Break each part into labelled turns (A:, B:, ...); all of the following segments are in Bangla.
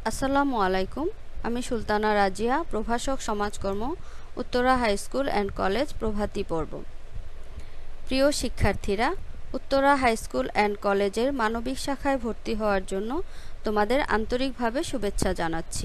A: আসসালামু আলাইকুম। আমি সুলতানা রাজিয়া, প্রভাষক সমাজকর্ম, Uttara high school and college, প্রভাতী পর্ব। প্রিয় শিক্ষার্থীরা, উত্তরা হাই স্কুল অ্যান্ড কলেজের মানবিক শাখায় ভর্তি হওয়ার জন্য তোমাদের আন্তরিকভাবে শুভেচ্ছা জানাচ্ছি।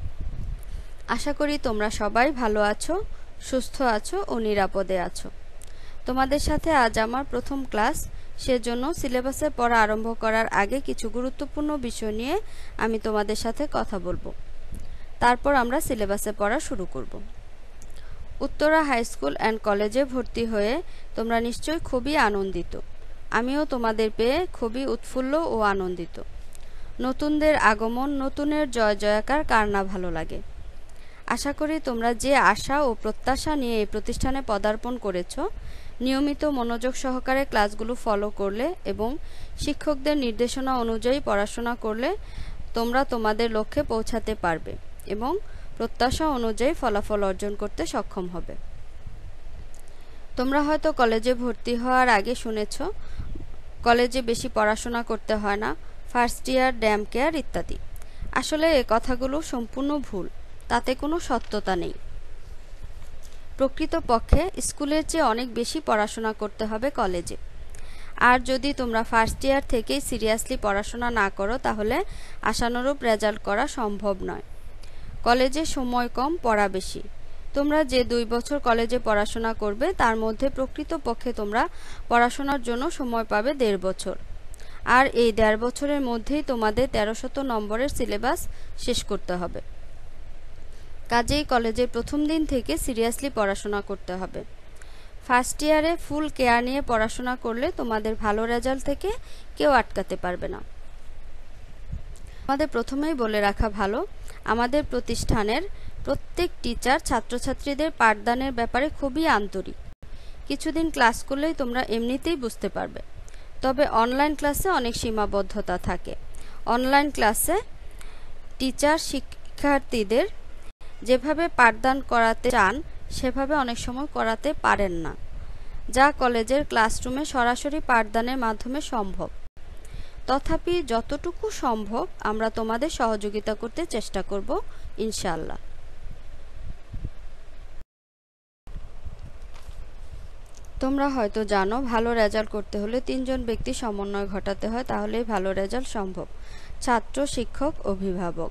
A: আশা করি তোমরা সবাই ভালো আছো, সুস্থ আছো ও নিরাপদে আছো। তোমাদের সাথে আজ আমার প্রথম ক্লাস, সেজন্য সিলেবাসে পড়া আরম্ভ করার আগে কিছু গুরুত্বপূর্ণ বিষয় নিয়ে আমি তোমাদের সাথে কথা বলবো। তারপর আমরা সিলেবাসে পড়া শুরু করব। উত্তরা হাই স্কুল অ্যান্ড কলেজে ভর্তি হয়ে তোমরা নিশ্চয়ই খুবই আনন্দিত। আমিও তোমাদের পেয়ে খুবই উৎফুল্ল ও আনন্দিত। নতুনদের আগমন, নতুনের জয় জয়কার কার না ভালো লাগে। আশা করি তোমরা যে আশা ও প্রত্যাশা নিয়ে এই প্রতিষ্ঠানে পদার্পণ করেছ, নিয়মিত মনোযোগ সহকারে ক্লাসগুলো ফলো করলে এবং শিক্ষকদের নির্দেশনা অনুযায়ী পড়াশোনা করলে তোমরা তোমাদের লক্ষ্যে পৌঁছাতে পারবে এবং প্রত্যাশা অনুযায়ী ফলাফল অর্জন করতে সক্ষম হবে। তোমরা হয়তো কলেজে ভর্তি হওয়ার আগে শুনেছ কলেজে বেশি পড়াশোনা করতে হয় না, ফার্স্ট ইয়ার, ড্যাম কেয়ার ইত্যাদি। আসলে এই কথাগুলো সম্পূর্ণ ভুল, তাতে কোনো সত্যতা নেই। প্রকৃতপক্ষে স্কুলের চেয়ে অনেক বেশি পড়াশোনা করতে হবে কলেজে। আর যদি তোমরা ফার্স্ট ইয়ার থেকেই সিরিয়াসলি পড়াশোনা না করো, তাহলে আশানুরূপ রেজাল্ট করা সম্ভব নয়। কলেজে সময় কম, পড়া বেশি। তোমরা যে 2 বছর কলেজে পড়াশোনা করবে, তার মধ্যে প্রকৃতপক্ষে তোমরা পড়াশোনার জন্য সময় পাবে 1.5 বছর। আর এই 1.5 বছরের মধ্যেই তোমাদের 1300 নম্বরের সিলেবাস শেষ করতে হবে। কাজেই কলেজের প্রথম দিন থেকে সিরিয়াসলি পড়াশোনা করতে হবে। ফার্স্ট ইয়ারে ফুল কেয়ার নিয়ে পড়াশোনা করলে তোমাদের ভালো রেজাল্ট থেকে কেউ আটকাতে পারবে না। আমাদের প্রথমেই বলে রাখা ভালো, আমাদের প্রতিষ্ঠানের প্রত্যেক টিচার ছাত্রছাত্রীদের পাঠদানের ব্যাপারে খুবই আন্তরিক। কিছুদিন ক্লাস করলেই তোমরা এমনিতেই বুঝতে পারবে। তবে অনলাইন ক্লাসে অনেক সীমাবদ্ধতা থাকে। অনলাইন ক্লাসে টিচার শিক্ষার্থীদের যেভাবে পাঠদান করাতে চান, সেভাবে অনেক সময় করাতে পারেন না, যা কলেজের ক্লাসরুমে সরাসরি পাঠদানের মাধ্যমে সম্ভব। তথাপি যতটুকু সম্ভব আমরা তোমাদের সহযোগিতা করতে চেষ্টা করব, ইনশাআল্লাহ। তোমরা হয়তো জানো, ভালো রেজাল্ট করতে হলে 3 জন ব্যক্তি সমন্বয় ঘটাতে হয়, তাহলেই ভালো রেজাল্ট সম্ভব। ছাত্র, শিক্ষক, অভিভাবক।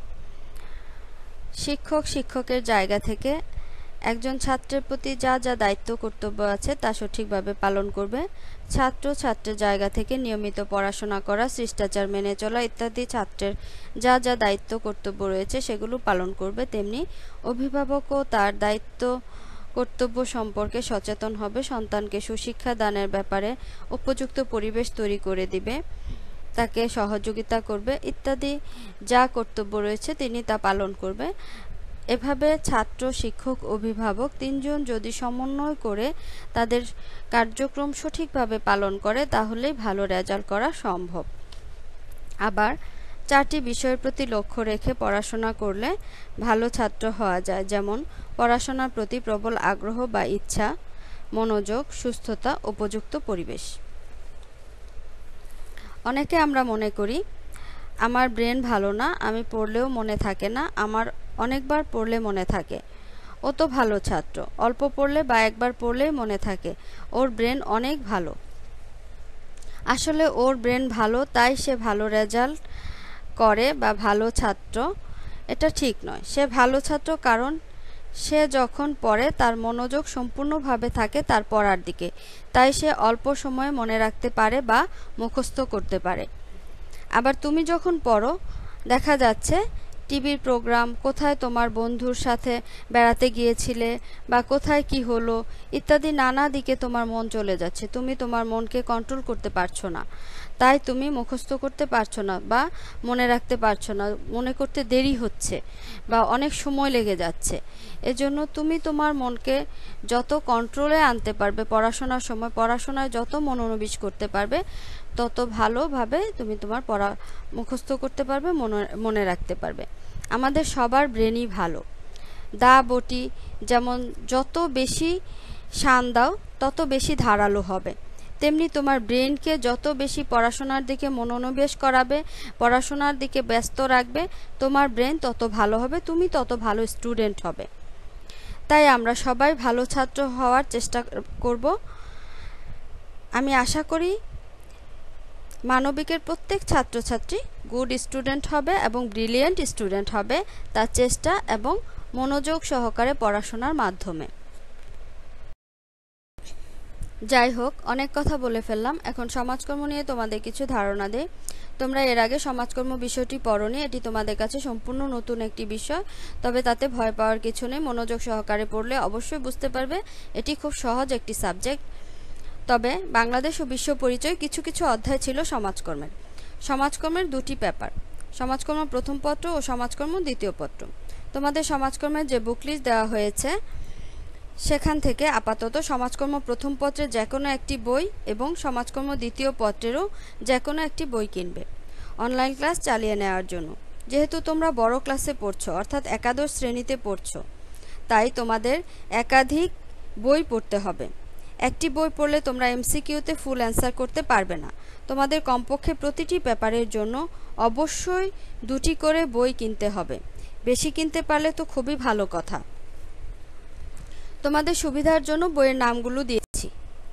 A: শিক্ষকের জায়গা থেকে একজন ছাত্রের প্রতি যা যা দায়িত্ব কর্তব্য আছে তা সঠিকভাবে পালন করবে। ছাত্রের জায়গা থেকে নিয়মিত পড়াশোনা করা, শিষ্টাচার মেনে চলা ইত্যাদি ছাত্রের যা যা দায়িত্ব কর্তব্য রয়েছে সেগুলো পালন করবে। তেমনি অভিভাবকও তার দায়িত্ব কর্তব্য সম্পর্কে সচেতন হবে, সন্তানকে সুশিক্ষা দানের ব্যাপারে উপযুক্ত পরিবেশ তৈরি করে দিবে, তাকে সহযোগিতা করবে ইত্যাদি যা কর্তব্য রয়েছে তিনি তা পালন করবে। এভাবে ছাত্র, শিক্ষক, অভিভাবক 3 জন যদি সমন্বয় করে তাদের কার্যক্রম সঠিকভাবে পালন করে, তাহলেই ভালো রেজাল্ট করা সম্ভব। আবার 4টি বিষয়ের প্রতি লক্ষ্য রেখে পড়াশোনা করলে ভালো ছাত্র হওয়া যায়, যেমন পড়াশোনার প্রতি প্রবল আগ্রহ বা ইচ্ছা, মনোযোগ, সুস্থতা, উপযুক্ত পরিবেশ। অনেকে আমরা মনে করি আমার ব্রেন ভালো না, আমি পড়লেও মনে থাকে না, আমার অনেকবার পড়লে মনে থাকে, ও তো ভালো ছাত্র, অল্প পড়লে বা একবার পড়লেই মনে থাকে, ওর ব্রেন অনেক ভালো। আসলে ওর ব্রেন ভালো তাই সে ভালো রেজাল্ট করে বা ভালো ছাত্র, এটা ঠিক নয়। সে ভালো ছাত্র কারণ সে যখন পড়ে তার মনোযোগ সম্পূর্ণভাবে থাকে তার পড়ার দিকে, তাই সে অল্প সময়ে মনে রাখতে পারে বা মুখস্থ করতে পারে। আবার তুমি যখন পড়ো, দেখা যাচ্ছে টিভির প্রোগ্রাম, কোথায় তোমার বন্ধুর সাথে বেড়াতে গিয়েছিলে বা কোথায় কি হলো ইত্যাদি নানা দিকে তোমার মন চলে যাচ্ছে, তুমি তোমার মনকে কন্ট্রোল করতে পারছো না, তাই তুমি মুখস্থ করতে পারছো না বা মনে রাখতে পারছো না, মনে করতে দেরি হচ্ছে বা অনেক সময় লেগে যাচ্ছে। এজন্য তুমি তোমার মনকে যত কন্ট্রোলে আনতে পারবে পড়াশোনার সময়, পড়াশোনায় যত মনোনিবেশ করতে পারবে, তত ভালোভাবে তুমি তোমার পড়া মুখস্থ করতে পারবে, মনে রাখতে পারবে। আমাদের সবার ব্রেনই ভালো। দা বটি যেমন যত বেশি শান দাও তত বেশি ধারালো হবে, তেমনি তোমার ব্রেনকে যত বেশি পড়াশোনার দিকে মনোনিবেশ করাবে, পড়াশোনার দিকে ব্যস্ত রাখবে, তোমার ব্রেন তত ভালো হবে, তুমি তত ভালো স্টুডেন্ট হবে। তাই আমরা সবাই ভালো ছাত্র হওয়ার চেষ্টা করব। আমি আশা করি মানবিকের প্রত্যেক ছাত্রছাত্রী গুড স্টুডেন্ট হবে এবং ব্রিলিয়েন্ট স্টুডেন্ট হবে তার চেষ্টা এবং মনোযোগ সহকারে পড়াশোনার মাধ্যমে। যাই হোক, অনেক কথা বলে ফেললাম। এখন সমাজকর্ম নিয়ে তোমাদের কিছু ধারণা দেই। তোমরা এর আগে সমাজকর্ম বিষয়টি পড়োনি, এটি তোমাদের কাছে সম্পূর্ণ নতুন একটি বিষয়। তবে তাতে ভয় পাওয়ার কিছু নেই, মনোযোগ সহকারে পড়লে অবশ্যই বুঝতে পারবে এটি খুব সহজ একটি সাবজেক্ট। তবে বাংলাদেশ ও বিশ্ব পরিচয় কিছু কিছু অধ্যায় ছিল সমাজকর্মের। সমাজকর্মের দুটি পেপার, সমাজকর্ম প্রথম পত্র ও সমাজকর্ম দ্বিতীয় পত্র। তোমাদের সমাজকর্মের যে বুকলিস্ট দেওয়া হয়েছে সেখান থেকে আপাতত সমাজকর্ম প্রথম পত্রের যে কোনো একটি বই এবং সমাজকর্ম দ্বিতীয় পত্রেরও যে কোনো একটি বই কিনবে অনলাইন ক্লাস চালিয়ে নেওয়ার জন্য। যেহেতু তোমরা বড় ক্লাসে পড়ছো, অর্থাৎ একাদশ শ্রেণীতে পড়ছো, তাই তোমাদের একাধিক বই পড়তে হবে। একটি বই পড়লে তোমরা এমসিকিউতে ফুল অ্যান্সার করতে পারবে না। তোমাদের কমপক্ষে প্রতিটি পেপারের জন্য অবশ্যই দুটি করে বই কিনতে হবে। বেশি কিনতে পারলে তো খুবই ভালো কথা। তোমাদের সুবিধার জন্য বইয়ের নামগুলো দিয়েছি।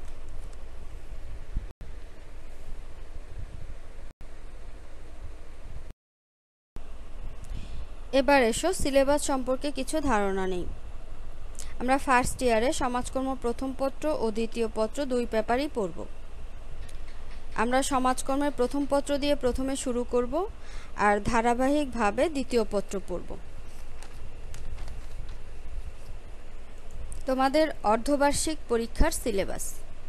A: এবার এসো সিলেবাস সম্পর্কে কিছু ধারণা নেই। আমরা ফার্স্ট ইয়ারে সমাজকর্ম প্রথম পত্র ও দ্বিতীয় পত্র দুই পেপারই পড়ব। আমরা সমাজকর্মের প্রথম পত্র দিয়ে প্রথমে শুরু করব আর ধারাবাহিকভাবে দ্বিতীয় পত্র পড়ব। তোমাদের অর্ধবার্ষিক পরীক্ষার সিলেবাস।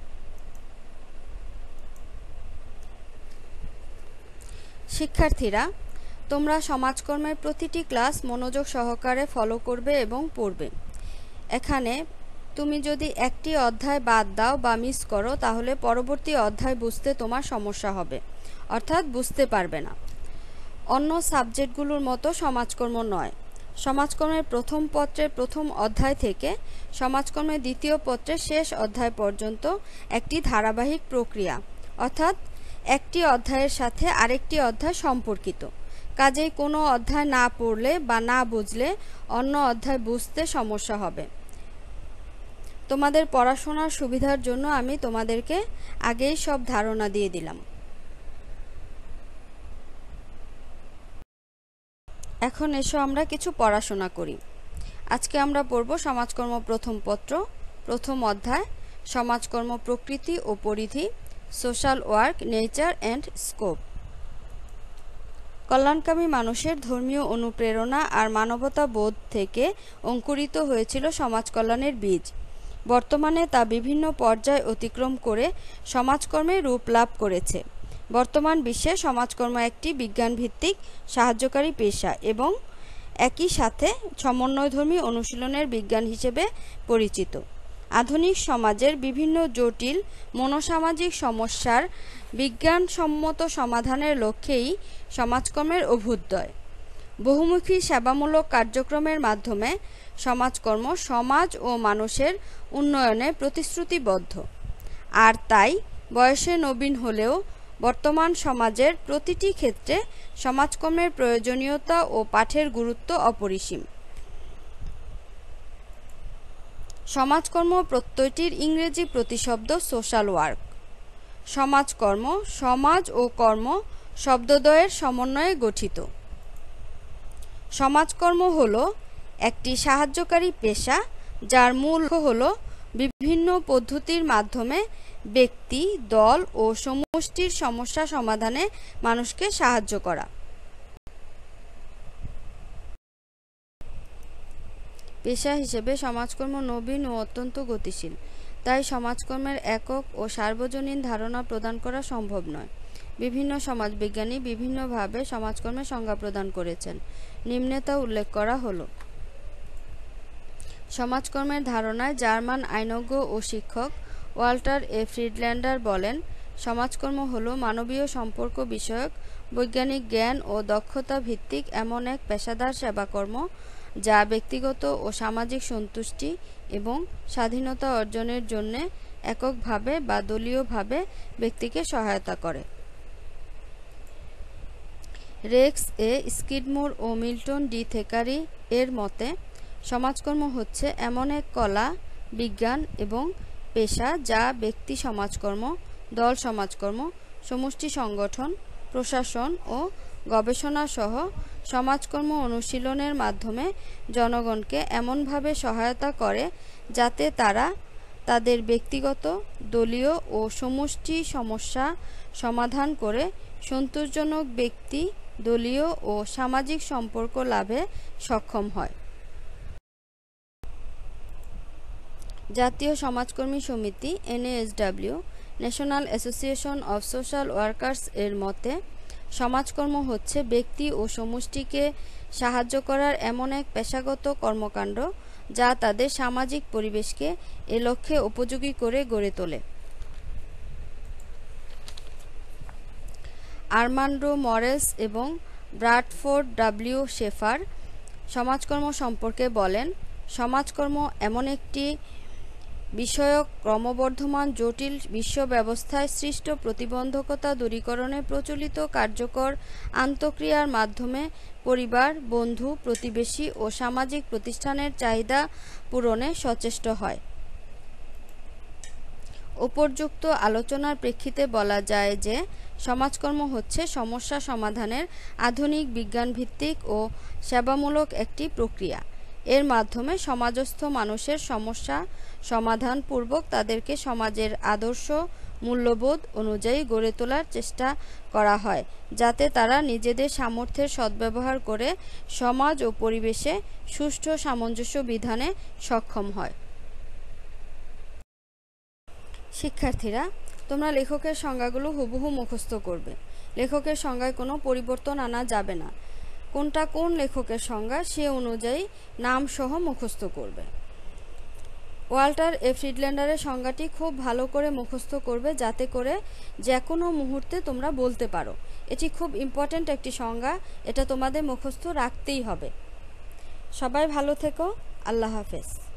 A: শিক্ষার্থীরা, তোমরা সমাজকর্মের প্রতিটি ক্লাস মনোযোগ সহকারে ফলো করবে এবং পড়বে। এখানে তুমি যদি একটি অধ্যায় বাদ দাও বা মিস করো তাহলে পরবর্তী অধ্যায় বুঝতে তোমার সমস্যা হবে, অর্থাৎ বুঝতে পারবে না। অন্য সাবজেক্টগুলোর মতো সমাজকর্ম নয়। সমাজকর্মের প্রথম পত্রের প্রথম অধ্যায় থেকে সমাজকর্মের দ্বিতীয় পত্রের শেষ অধ্যায় পর্যন্ত একটি ধারাবাহিক প্রক্রিয়া, অর্থাৎ একটি অধ্যায়ের সাথে আরেকটি অধ্যায় সম্পর্কিত। কাজেই কোনো অধ্যায় না পড়লে বা না বুঝলে অন্য অধ্যায় বুঝতে সমস্যা হবে। তোমাদের পড়াশোনার সুবিধার জন্য আমি তোমাদেরকে আগেই সব ধারণা দিয়ে দিলাম। এখন এসো আমরা কিছু পড়াশোনা করি। আজকে আমরা পড়ব সমাজকর্ম প্রথম পত্র, প্রথম অধ্যায় সমাজকর্ম প্রকৃতি ও পরিধি, social work, nature and scope. কল্যাণকামী মানুষের ধর্মীয় অনুপ্রেরণা আর মানবতা বোধ থেকে অঙ্কুরিত হয়েছিল সমাজ কল্যাণের বীজ। বর্তমানে তা বিভিন্ন পর্যায় অতিক্রম করে সমাজকর্মে রূপ লাভ করেছে। বর্তমান বিশ্বে সমাজকর্ম একটি বিজ্ঞানভিত্তিক সাহায্যকারী পেশা এবং একই সাথে সমন্বয়ধর্মী অনুশীলনের বিজ্ঞান হিসেবে পরিচিত। আধুনিক সমাজের বিভিন্ন জটিল মনোসামাজিক সমস্যার বিজ্ঞানসম্মত সমাধানের লক্ষ্যেই সমাজকর্মের অভ্যুদয়। বহুমুখী সেবামূলক কার্যক্রমের মাধ্যমে সমাজকর্ম সমাজ ও মানুষের উন্নয়নে প্রতিশ্রুতিবদ্ধ। আর তাই বয়সে নবীন হলেও বর্তমান সমাজের প্রতিটি ক্ষেত্রে সমাজকর্মের প্রয়োজনীয়তা ও পাঠের গুরুত্ব অপরিসীম। সমাজকর্ম প্রত্যয়টির ইংরেজি প্রতিশব্দ সোশ্যাল ওয়ার্ক। সমাজকর্ম সমাজ ও কর্ম শব্দদ্বয়ের সমন্বয়ে গঠিত। সমাজকর্ম হল একটি সাহায্যকারী পেশা যার মূল লক্ষ্য হল বিভিন্ন পদ্ধতির মাধ্যমে ব্যক্তি, দল ও সমষ্টির সমস্যা সমাধানে মানুষকে সাহায্য করা। পেশা হিসেবে সমাজকর্ম নবীন ও অত্যন্ত গতিশীল। তাই সমাজকর্মের একক ও সার্বজনীন ধারণা প্রদান করা সম্ভব নয়। বিভিন্ন সমাজবিজ্ঞানী বিভিন্নভাবে সমাজকর্মের সংজ্ঞা প্রদান করেছেন। নিম্নে তা উল্লেখ করা হলো। সমাজকর্মের ধারণায় জার্মান আইনজ্ঞ ও শিক্ষক ওয়াল্টার এ ফ্রিডল্যান্ডার বলেন, সমাজকর্ম হল মানবীয় সম্পর্ক বিষয়ক বৈজ্ঞানিক জ্ঞান ও দক্ষতা ভিত্তিক এমন এক পেশাদার সেবাকর্ম যা ব্যক্তিগত ও সামাজিক সন্তুষ্টি এবং স্বাধীনতা অর্জনের জন্য এককভাবে বা দলীয়ভাবে ব্যক্তিকে সহায়তা করে। রেক্স এ স্কিডমোর ও মিল্টন ডি থেকারি এর মতে সমাজকর্ম হচ্ছে এমন এক কলা, বিজ্ঞান এবং পেশা যা ব্যক্তি সমাজকর্ম, দল সমাজকর্ম, সমষ্টি সংগঠন, প্রশাসন ও গবেষণা সহ সমাজকর্ম অনুশীলনের মাধ্যমে জনগণকে এমনভাবে সহায়তা করে যাতে তারা তাদের ব্যক্তিগত, দলীয় ও সমষ্টি সমস্যা সমাধান করে সন্তোষজনক ব্যক্তি, দলীয় ও সামাজিক সম্পর্ক লাভে সক্ষম হয়। জাতীয় সমাজকর্মী সমিতি NASW National Association of Social Workers এর মতে সমাজকর্ম হচ্ছে ব্যক্তি ও সমষ্টিকে সাহায্য করার এমন এক পেশাগত কর্মকাণ্ড যা তাদের সামাজিক পরিবেশকে এ লক্ষ্যে উপযোগী করে গড়ে তোলে। আর্মান্ডো মরেস এবং ব্রাডফোর্ড W. শেফার সমাজকর্ম সম্পর্কে বলেন, সমাজকর্ম এমন একটি বিষয়ক ক্রমবর্ধমান জটিল বিশ্ব ব্যবস্থায় সৃষ্ট প্রতিবন্ধকতা দূরীকরণে প্রচলিত কার্যকর আন্তঃক্রিয়ার মাধ্যমে পরিবার, বন্ধু, প্রতিবেশী ও সামাজিক প্রতিষ্ঠানের চাহিদা পূরণে সচেষ্ট হয়। উপর্যুক্ত আলোচনার প্রেক্ষিতে বলা যায় যে সমাজকর্ম হচ্ছে সমস্যা সমাধানের আধুনিক বিজ্ঞানভিত্তিক ও সেবামূলক একটি প্রক্রিয়া। এর মাধ্যমে সমাজস্থ মানুষের সমস্যা সমাধান পূর্বক তাদেরকে সমাজের আদর্শ মূল্যবোধ অনুযায়ী গড়ে তোলার চেষ্টা করা হয়, যাতে তারা নিজেদের সামর্থ্যের সদ্ব্যবহার করে সমাজ ও পরিবেশে সুষ্ঠু সামঞ্জস্য বিধানে সক্ষম হয়। শিক্ষার্থীরা, তোমরা লেখকের সংজ্ঞাগুলো হুবহু মুখস্থ করবে। লেখকের সংজ্ঞায় কোনো পরিবর্তন আনা যাবে না। কোনটা কোন লেখকের সংজ্ঞা সে অনুযায়ী নাম সহ মুখস্থ করবে। ওয়াল্টার এ ফ্রিডল্যান্ডারের সংজ্ঞাটি খুব ভালো করে মুখস্থ করবে, যাতে করে যে কোনো মুহূর্তে তোমরা বলতে পারো। এটি খুব ইম্পর্ট্যান্ট একটি সংজ্ঞা, এটা তোমাদের মুখস্থ রাখতেই হবে। সবাই ভালো থেকো। আল্লাহ হাফেজ।